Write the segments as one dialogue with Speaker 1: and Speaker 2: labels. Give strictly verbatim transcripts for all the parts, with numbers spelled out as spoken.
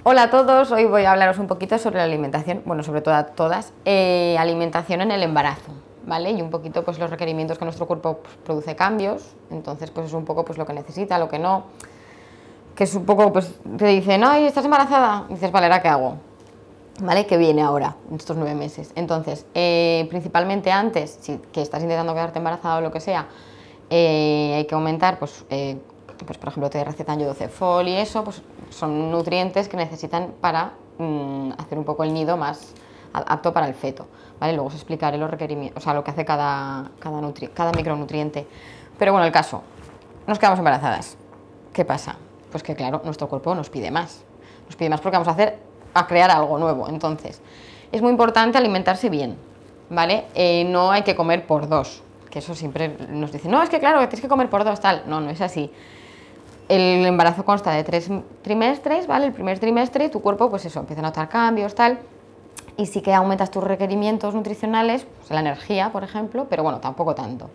Speaker 1: Hola a todos, hoy voy a hablaros un poquito sobre la alimentación, bueno, sobre todo a todas, eh, alimentación en el embarazo, ¿vale? Y un poquito pues los requerimientos que nuestro cuerpo pues, produce cambios, entonces pues es un poco pues lo que necesita, lo que no, que es un poco pues te dicen, ay, ¿estás embarazada? Y dices, vale, ¿ahora qué hago? ¿Vale? ¿Qué viene ahora, en estos nueve meses? Entonces, eh, principalmente antes, si que estás intentando quedarte embarazada o lo que sea, eh, hay que aumentar, pues, eh, pues por ejemplo, te recetan yodo cefol y eso, pues son nutrientes que necesitan para mmm, hacer un poco el nido más apto para el feto, ¿vale? Luego os explicaré los requerimientos, o sea, lo que hace cada, cada, nutri cada micronutriente. Pero bueno, el caso, nos quedamos embarazadas. ¿Qué pasa? Pues que claro, nuestro cuerpo nos pide más. Nos pide más porque vamos a hacer, a crear algo nuevo. Entonces, es muy importante alimentarse bien, ¿vale? Eh, no hay que comer por dos, que eso siempre nos dicen, no, es que claro, que tienes que comer por dos, tal. No, no es así. El embarazo consta de tres trimestres, ¿vale? El primer trimestre tu cuerpo, pues eso, empieza a notar cambios, tal, y sí que aumentas tus requerimientos nutricionales, pues la energía, por ejemplo, pero bueno, tampoco tanto.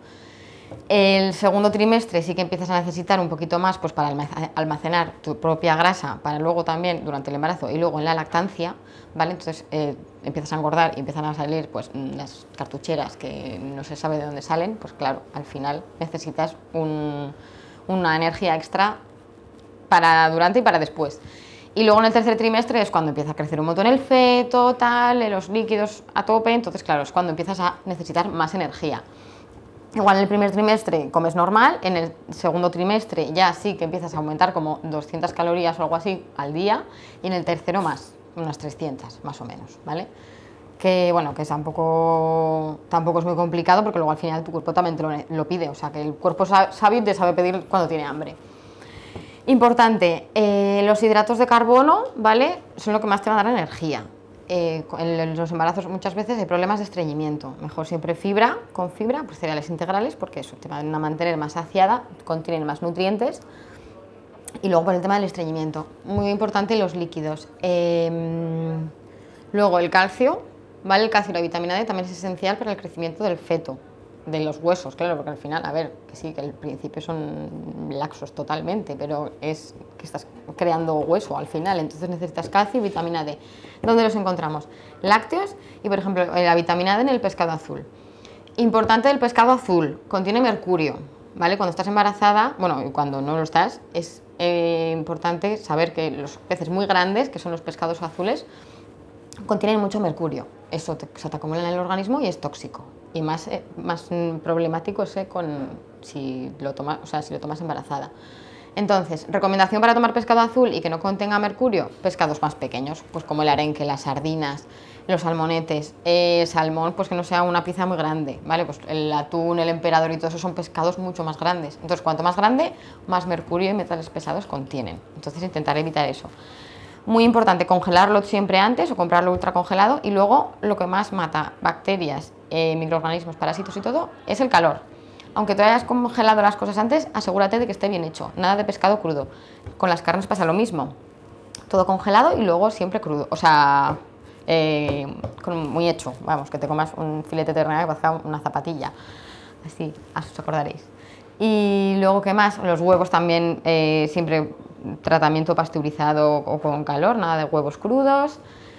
Speaker 1: El segundo trimestre sí que empiezas a necesitar un poquito más pues para almacenar tu propia grasa, para luego también durante el embarazo y luego en la lactancia, ¿vale? Entonces eh, empiezas a engordar y empiezan a salir pues las cartucheras que no se sabe de dónde salen, pues claro, al final necesitas un... una energía extra para durante y para después. Y luego en el tercer trimestre es cuando empieza a crecer un montón el feto, tal, los líquidos a tope, entonces claro, es cuando empiezas a necesitar más energía. Igual en el primer trimestre comes normal, en el segundo trimestre ya sí que empiezas a aumentar como doscientas calorías o algo así al día, y en el tercero más, unas trescientas más o menos, ¿vale? Que bueno, que tampoco, tampoco es muy complicado porque luego al final tu cuerpo también te lo, lo pide, o sea que el cuerpo sabe y te sabe pedir cuando tiene hambre. Importante, eh, los hidratos de carbono, ¿vale? Son lo que más te van a dar energía. Eh, en los embarazos muchas veces hay problemas de estreñimiento, mejor siempre fibra, con fibra, pues cereales integrales, porque eso te van a mantener más saciada, contienen más nutrientes. Y luego por el tema del estreñimiento, muy importante los líquidos. Eh, luego el calcio, ¿vale? El calcio y la vitamina D también es esencial para el crecimiento del feto, de los huesos, claro, porque al final, a ver, que sí, que al principio son laxos totalmente, pero es que estás creando hueso al final, entonces necesitas calcio y vitamina D. ¿Dónde los encontramos? Lácteos y, por ejemplo, la vitamina D en el pescado azul. Importante el pescado azul, contiene mercurio, ¿vale? Cuando estás embarazada, bueno, y cuando no lo estás, es eh, importante saber que los peces muy grandes, que son los pescados azules, contienen mucho mercurio. Eso te, se te acumula en el organismo y es tóxico. Y más, eh, más problemático es eh, con, si, lo toma, o sea, si lo tomas embarazada. Entonces, recomendación para tomar pescado azul y que no contenga mercurio, pescados más pequeños, pues como el arenque, las sardinas, los salmonetes, eh, salmón, pues que no sea una pieza muy grande, ¿vale? Pues el atún, el emperador y todo eso son pescados mucho más grandes. Entonces, cuanto más grande, más mercurio y metales pesados contienen. Entonces, intentar evitar eso. Muy importante congelarlo siempre antes o comprarlo ultra congelado, y luego lo que más mata bacterias, eh, microorganismos, parásitos y todo es el calor. Aunque tú hayas congelado las cosas antes, asegúrate de que esté bien hecho, nada de pescado crudo. Con las carnes pasa lo mismo, todo congelado y luego siempre crudo, o sea, eh, muy hecho, vamos, que te comas un filete de ternera que parezca una zapatilla, así, os acordaréis. Y luego, ¿qué más? Los huevos también, eh, siempre tratamiento pasteurizado o con calor, nada de huevos crudos.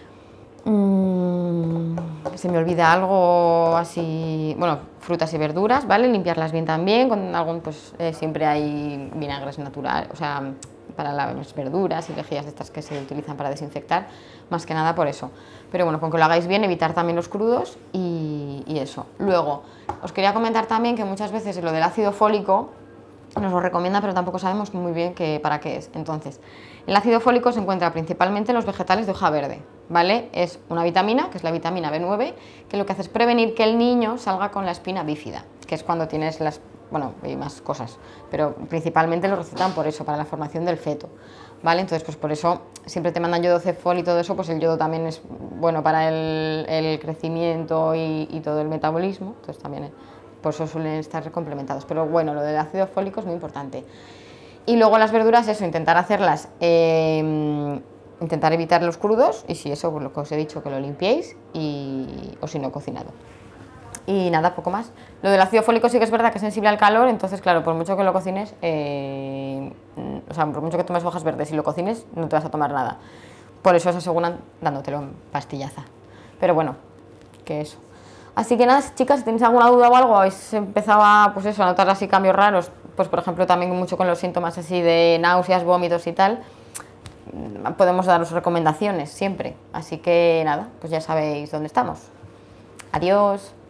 Speaker 1: Mm, se me olvida algo así, bueno, frutas y verduras, ¿vale? Limpiarlas bien también, con algún, pues eh, siempre hay vinagres naturales, o sea, para las verduras y lejías estas que se utilizan para desinfectar, más que nada por eso. Pero bueno, con que lo hagáis bien, evitar también los crudos y, y eso. Luego, os quería comentar también que muchas veces lo del ácido fólico nos lo recomienda, pero tampoco sabemos muy bien que, para qué es. Entonces, el ácido fólico se encuentra principalmente en los vegetales de hoja verde, ¿vale? Es una vitamina, que es la vitamina B nueve, que lo que hace es prevenir que el niño salga con la espina bífida, que es cuando tienes las, bueno, hay más cosas, pero principalmente lo recetan por eso, para la formación del feto, ¿vale? Entonces, pues por eso siempre te mandan yodo cefol y todo eso, pues el yodo también es bueno para el, el crecimiento y, y todo el metabolismo, entonces también por eso suelen estar complementados, pero bueno, lo del ácido fólico es muy importante. Y luego las verduras, eso, intentar hacerlas, eh, intentar evitar los crudos, y si eso, pues lo que os he dicho, que lo limpiéis, y, o si no, cocinado. Y nada, poco más. Lo del ácido fólico sí que es verdad que es sensible al calor, entonces claro, por mucho que lo cocines, eh, o sea, por mucho que tomes hojas verdes y lo cocines, no te vas a tomar nada. por eso se aseguran dándotelo en pastillaza. Pero bueno, que eso. Así que nada, chicas, si tenéis alguna duda o algo, habéis empezado a, pues eso, a notar así cambios raros, pues por ejemplo también mucho con los síntomas así de náuseas, vómitos y tal, podemos daros recomendaciones siempre. Así que nada, pues ya sabéis dónde estamos. Adiós.